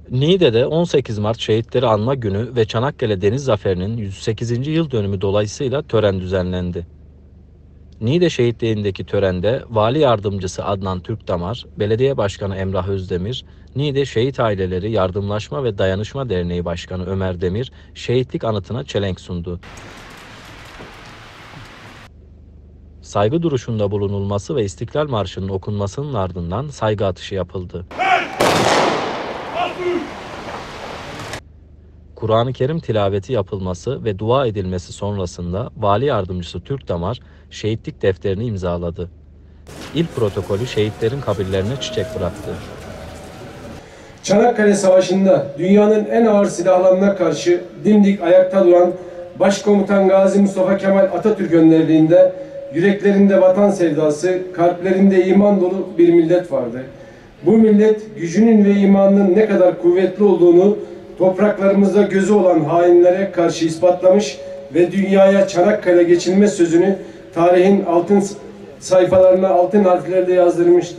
Niğde'de 18 Mart Şehitleri Anma Günü ve Çanakkale Deniz Zaferi'nin 108. yıl dönümü dolayısıyla tören düzenlendi. Niğde Şehitliği'ndeki törende Vali Yardımcısı Adnan Türkdamar, Belediye Başkanı Emrah Özdemir, Niğde Şehit Aileleri Yardımlaşma ve Dayanışma Derneği Başkanı Ömer Demir, şehitlik anıtına çelenk sundu. Saygı duruşunda bulunulması ve İstiklal Marşı'nın okunmasının ardından saygı atışı yapıldı. Kur'an-ı Kerim tilaveti yapılması ve dua edilmesi sonrasında Vali Yardımcısı Türkdamar, şehitlik defterini imzaladı. İl protokolü şehitlerin kabirlerine çiçek bıraktı. Çanakkale Savaşı'nda dünyanın en ağır silahlarına karşı dimdik ayakta duran Başkomutan Gazi Mustafa Kemal Atatürk önderliğinde yüreklerinde vatan sevdası, kalplerinde iman dolu bir millet vardı. Bu millet gücünün ve imanının ne kadar kuvvetli olduğunu topraklarımızda gözü olan hainlere karşı ispatlamış ve dünyaya Çanakkale geçilmez sözünü tarihin altın sayfalarına altın harflerle yazdırmıştır.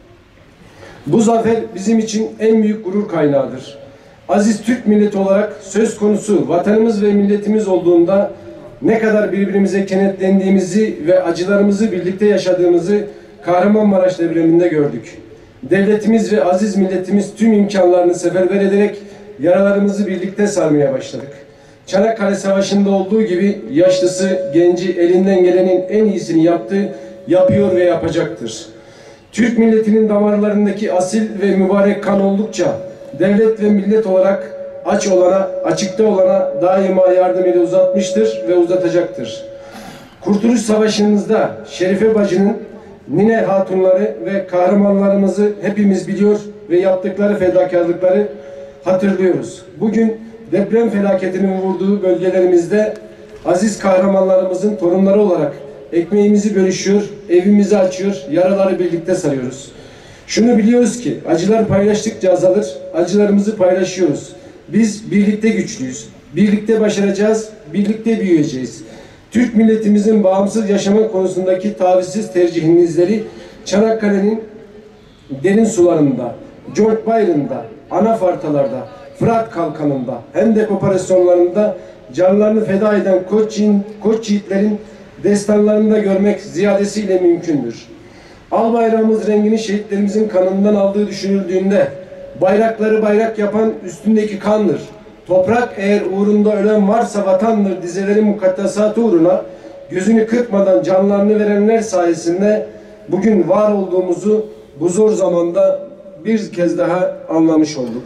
Bu zafer bizim için en büyük gurur kaynağıdır. Aziz Türk milleti olarak söz konusu vatanımız ve milletimiz olduğunda ne kadar birbirimize kenetlendiğimizi ve acılarımızı birlikte yaşadığımızı Kahramanmaraş depreminde gördük. Devletimiz ve aziz milletimiz tüm imkanlarını seferber ederek yaralarımızı birlikte sarmaya başladık. Çanakkale Savaşı'nda olduğu gibi yaşlısı, genci elinden gelenin en iyisini yaptı, yapıyor ve yapacaktır. Türk milletinin damarlarındaki asil ve mübarek kan oldukça devlet ve millet olarak aç olana, açıkta olana daima yardım eli uzatmıştır ve uzatacaktır. Kurtuluş Savaşı'nızda Şerife Bacı'nın, Nine Hatunları ve kahramanlarımızı hepimiz biliyor ve yaptıkları fedakarlıkları hatırlıyoruz. Bugün deprem felaketinin vurduğu bölgelerimizde aziz kahramanlarımızın torunları olarak ekmeğimizi bölüşüyor, evimizi açıyor, yaraları birlikte sarıyoruz. Şunu biliyoruz ki acılar paylaştıkça azalır, acılarımızı paylaşıyoruz. Biz birlikte güçlüyüz, birlikte başaracağız, birlikte büyüyeceğiz. Türk milletimizin bağımsız yaşama konusundaki tavizsiz tercihinizleri Çanakkale'nin derin sularında, Conk Bayrı'nda, Anafartalar'da, Fırat Kalkanı'nda, Hendek operasyonlarında canlarını feda eden koç yiğitlerin destanlarında görmek ziyadesiyle mümkündür. Al bayrağımız rengini şehitlerimizin kanından aldığı düşünüldüğünde bayrakları bayrak yapan üstündeki kandır. Toprak eğer uğrunda ölen varsa vatandır dizelerin mukaddesatı uğruna gözünü kırpmadan canlarını verenler sayesinde bugün var olduğumuzu bu zor zamanda bir kez daha anlamış olduk.